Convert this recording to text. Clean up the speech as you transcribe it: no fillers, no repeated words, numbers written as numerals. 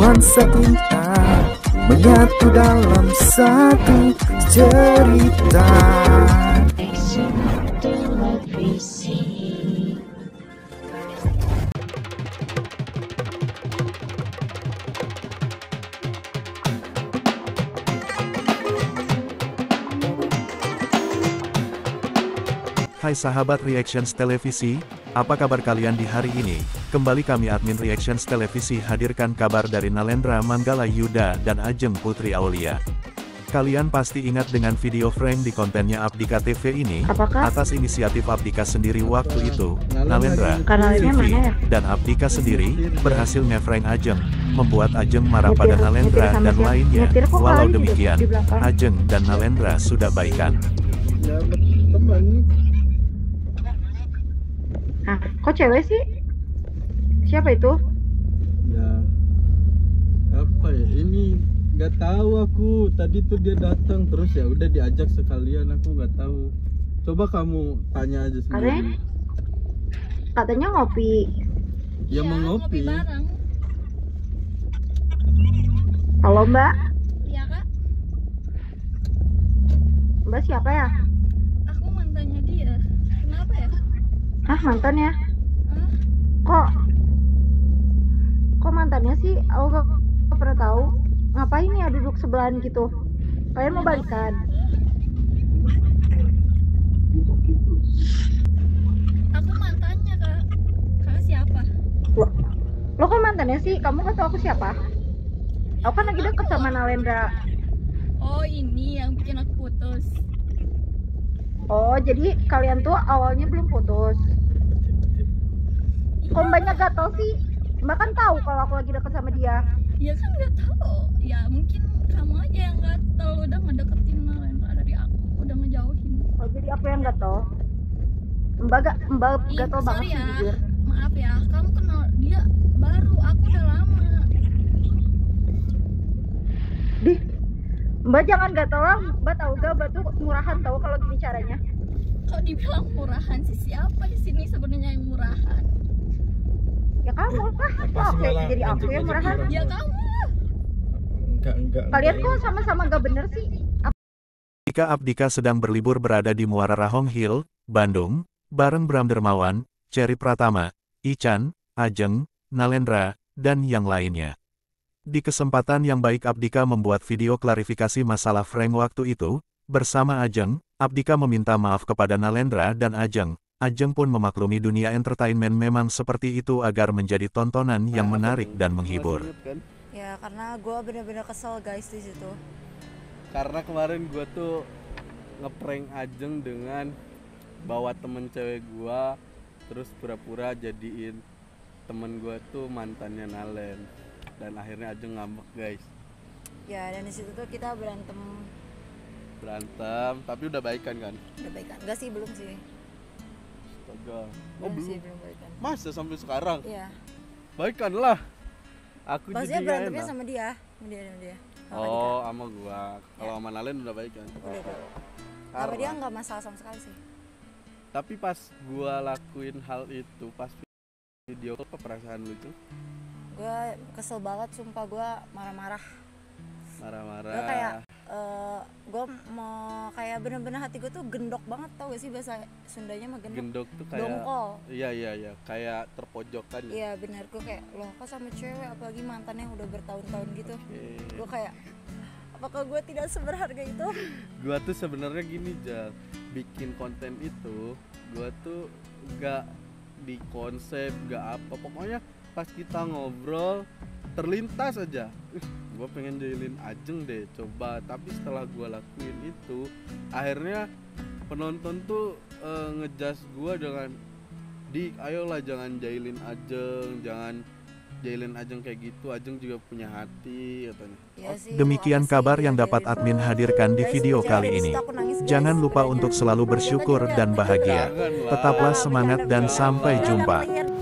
nuansa cinta menyatu dalam satu cerita. Hai sahabat Reactions Televisi, apa kabar kalian di hari ini? Kembali kami admin Reactions Televisi hadirkan kabar dari Nalendra Manggala Yuda dan Ajeng Putri Aulia. Kalian pasti ingat dengan video Frank di kontennya Abdika TV ini. Apakah? Atas inisiatif Abdika sendiri waktu itu, Nalendra, Kanalnya Vivi, mana ya? dan Abdika sendiri berhasil ngefrank Ajeng, membuat Ajeng marah pada Nyetir Nalendra sama dan siapa? lainnya. Nyetir kok Walau kali demikian, di belakang? Ajeng dan Nalendra sudah baikan. Ya teman. Nah, kok cewek sih? Siapa itu? Ya apa ya ini, nggak tahu aku. Tadi tuh dia datang terus ya udah diajak sekalian, aku nggak tahu. Coba kamu tanya aja sendiri. Katanya ngopi. Ya mau ngopi. bareng. Halo Mbak, Iya kak, Mbak siapa ya? aku mantannya dia. Kenapa ya? Hah, mantan ya? Hah? Kok mantannya sih? Aku gak pernah tahu. Ngapain ya duduk sebelahan gitu? Kalian mau balikan? Aku mantannya kak. Kakak siapa? Lo kok mantannya sih? Kamu gak tahu aku siapa? Aku kan lagi deket sama Nalendra. Oh ini yang bikin aku putus. Oh, jadi kalian tuh awalnya belum putus. Kok Mbaknya gatel sih? Mbak kan tahu kalau aku lagi deket sama dia. Ya kan nggak tahu. Ya mungkin kamu aja yang gatel udah ngedeketin Nalendra dari aku, udah ngejauhin. Oh, jadi aku yang gatel. Mbak Ih, gatel banget sorry sih ya. jujur. Maaf ya, kamu kenal dia baru, aku udah lama. Dih, Mbak jangan gatel lah. Mbak tahu gak, Mbak tuh murahan tahu kalau gini caranya. Kok dibilang murahan sih? Siapa di sini sebenarnya yang murahan? Ya kamu lah. Oke, jadi aku yang murahan. Ya kamu lah. Enggak. Kalian kok sama-sama gak bener sih? Ketika Abdika sedang berlibur berada di Muara Rahong Hill, Bandung, bareng Bram Dermawan, Cherry Pratama, Ican, Ajeng, Nalendra, dan yang lainnya. Di kesempatan yang baik Abdika membuat video klarifikasi masalah Frank waktu itu, bersama Ajeng, Abdika meminta maaf kepada Nalendra dan Ajeng. Ajeng pun memaklumi dunia entertainment memang seperti itu agar menjadi tontonan yang menarik dan menghibur. Ya karena gue bener-bener kesel guys di situ. Karena kemarin gue tuh ngeprank Ajeng dengan bawa temen cewek gue, terus pura-pura jadiin temen gue tuh mantannya Nalen, dan akhirnya Ajeng ngambek guys. Ya dan di situ tuh kita berantem, Tapi udah baikan kan? udah baikan. Enggak sih, belum sih. Astaga. Belum sih, belum baikan. Masa sampai sekarang? Iya. Baikan lah. Aku Maksudnya jadi berantemnya enak. sama dia. Sama dia. Oh, sama gua. Kalau sama Nalen udah baikan. Udah. Sama dia nggak masalah sama sekali sih. Tapi pas gua lakuin hal itu, pas video apa perasaan lu itu? Gue kesel banget, sumpah gue marah-marah. Marah-marah. Gue kayak gue mau kayak bener-bener hati gue tuh gendok banget, tau gak sih bahasa Sundanya mah gendok? Gendok tuh kayak dongkol. Iya, kayak terpojokkan ya. Iya bener, gue kayak loh kok sama cewek apalagi mantannya udah bertahun-tahun gitu. Gue kayak apakah gue tidak seberharga itu? Gua tuh sebenarnya gini, Jal. Bikin konten itu, gua tuh gak di konsep, gak apa. Pokoknya pas kita ngobrol terlintas aja. Gue pengen jahilin Ajeng deh, coba. Tapi setelah gue lakuin itu, akhirnya penonton tuh ngejudge gue dengan Dik, ayolah jangan jahilin Ajeng, jangan jahilin Ajeng kayak gitu. Ajeng juga punya hati katanya. Ya sih, Demikian apa sih kabar yang yang dapat jahilin? admin hadirkan di Guys, video jangan kali di ini. situ aku nangis, guys. Jangan lupa Beneran. untuk selalu bersyukur dan bahagia. Janganlah. Tetaplah semangat dan sampai jumpa.